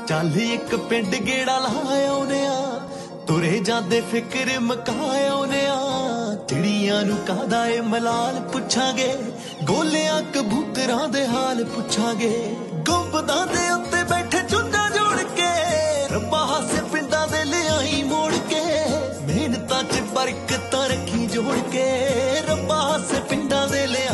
ਚੱਲ ਇੱਕ ਪਿੰਡ ਗੇੜਾ ਲਾਇਆ ਆਉਨੇ ਆ, ਤੁਰੇ ਜਾਂਦੇ ਫਿਕਰ ਮਕਾਇਆ ਆਉਨੇ ਆ। ਚਿੜੀਆਂ ਨੂੰ ਕਾਹਦਾ ਏ ਮਲਾਲ ਪੁੱਛਾਂਗੇ, ਗੋਲਿਆਂ ਕਬੂਤਰਾਂ ਦੇ ਹਾਲ ਪੁੱਛਾਂਗੇ। ਗੁੰਬਦਾਂ ਦੇ ਉੱਤੇ ਬੈਠੇ ਚੁੰਝਾਂ ਜੋੜ ਕੇ, ਰੱਬਾ ਹਾਸੇ ਪਿੰਡਾਂ ਦੇ ਲਿਆਈ ਮੋੜ ਕੇ। ਮਿਹਨਤਾਂ 'ਚ ਬਰਕਤਾਂ ਰੱਖੀ ਜੋੜ ਕੇ, ਰੱਬਾ ਹਾਸੇ ਪਿੰਡਾਂ ਦੇ